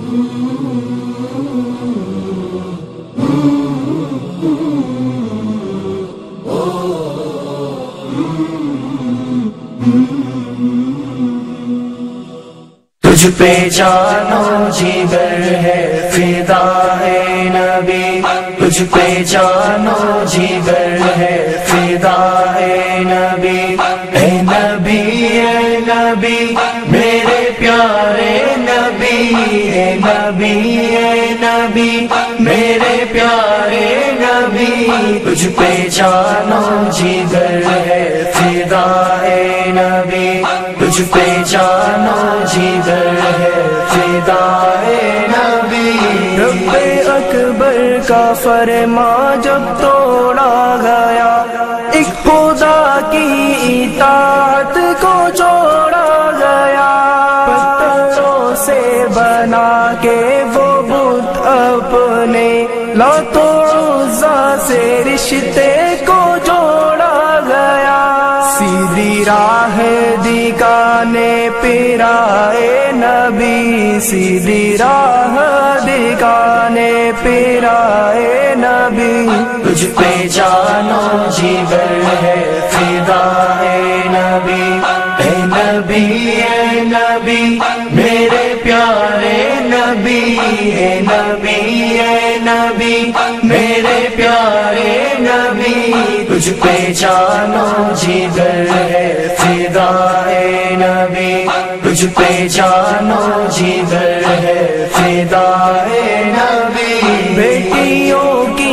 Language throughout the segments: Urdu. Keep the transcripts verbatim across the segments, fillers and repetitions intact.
تجھ پہ جانو جگر ہے فدا ہے نبی، تجھ پہ جانو جگر ہے فدا ہے نبی، اے نبی اے نبی میرے پیارے نبی، اے نبی اے نبی میرے پیارے نبی، تجھ پہ جانو جگر ہے فدا ہے نبی، تجھ پہ جانو جگر ہے فدا ہے نبی۔ رب اکبر کا فرما جب توڑا گیا، ایک خدا کی اطاعت کو چھوڑا گیا، پتھروں سے بنا کے وہ بت اپنے لات و عزا سے رشتے کو جوڑا گیا، سیدھی راہ دکھانے پیرائے نبی، سیدھی راہ دکھانے پیرائے نبی، تجھ پہ جانو جگر ہے فدا ہے نبی، اے نبی اے نبی میرے پیارے نبی، اے نبی اے نبی میرے پیارے نبی، تجھ پہ جانو جگر ہے فدا ہے نبی، تجھ پہ جانو جگر ہے فدا ہے نبی۔ بیٹیوں کی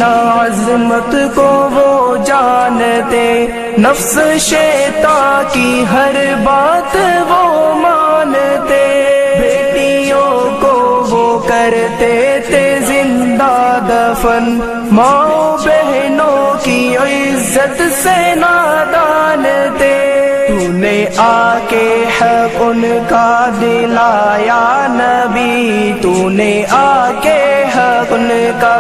عظمت کو وہ جانتے، نفس شیطان کی ہر بات وہ مانتے، بیٹیوں کو وہ کرتے تھے زندہ دفن، ماں بہنوں کی عزت سے نادان تھے، تو نے آ کے حق ان کا دلایا نبی، تو نے آ کے حق ان کا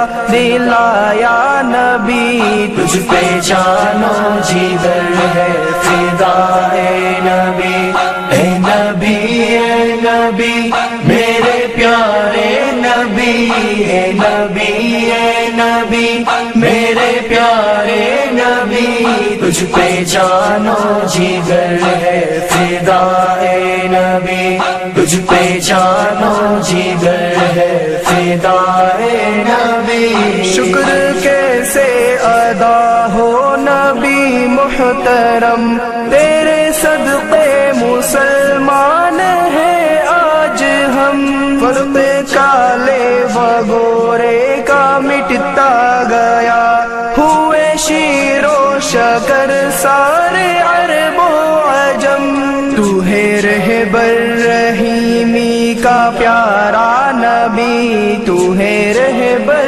دلایا نبی، تجھ پہ جانو جگر ہے فدا ہے نبی، اے نبی اے نبی میرے پیارے نبی، اے نبی اے نبی میرے پیارے نبی، تجھ پہ جانو جگر ہے فدا ہے نبی، تجھ پہ جانو جگر ہے فدا ہے نبی۔ شکر کیسے ادا ہو نبی محترم، تیرے صدقے مسلمان ہیں آج ہم، فرق کالے و گورے کا مٹتا گیا، ہوئے شیر و شکر سارے عرب و عجم، تو ہے رہبر رحیمی کا پیارا نبی، تو ہے رہبر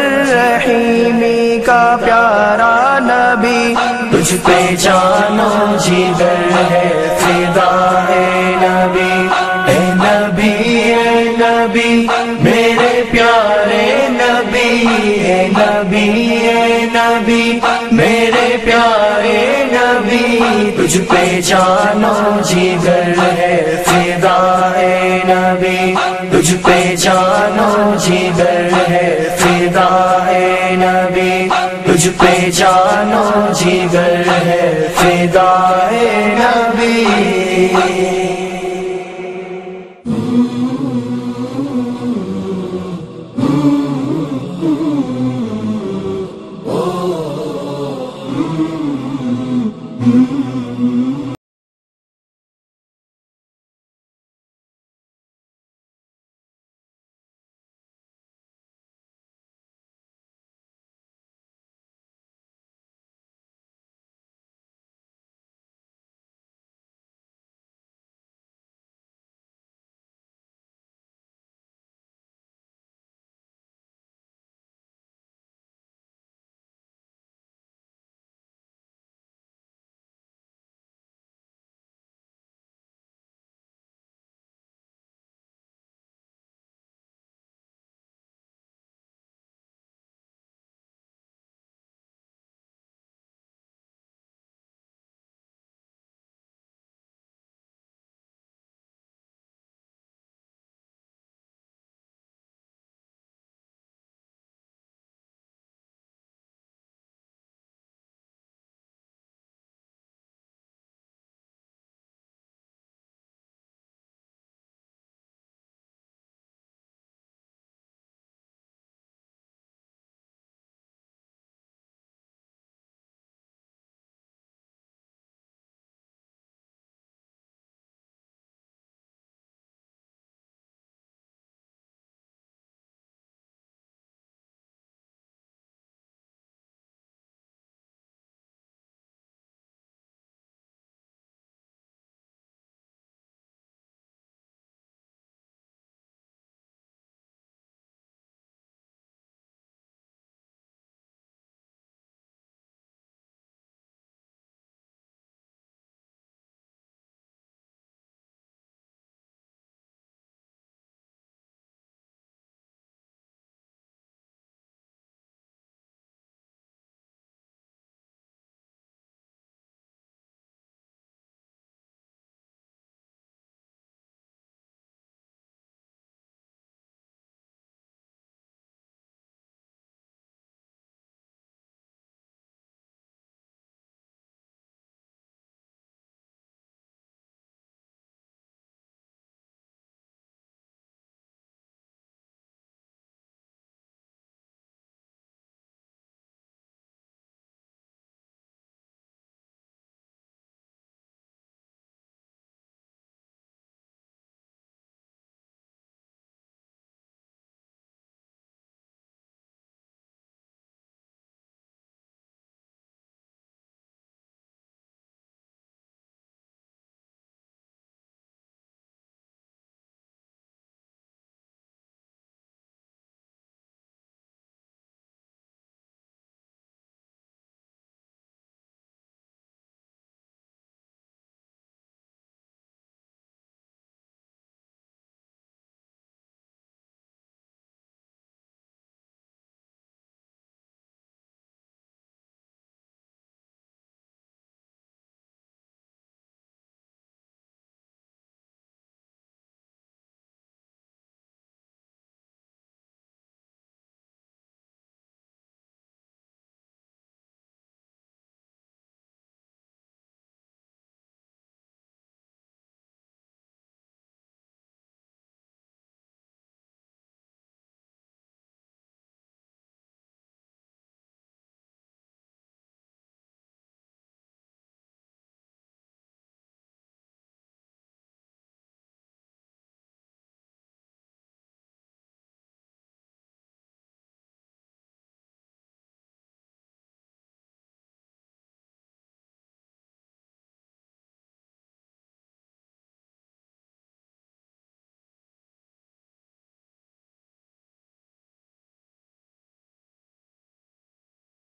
رحیمی کا پیارا نبی، تجھ پہ جانو جگر ہے فدا ہے نبی، اے نبی اے نبی میرے پیارے نبی، اے نبی اے نبی میرے پیارے نبی، تجھ پہ جانو جگر ہے فدا ہے نبی، تجھ پہ جانو جگر ہے فدا ہے نبی، تجھ پہ جانو جگر ہے فدا ہے نبی۔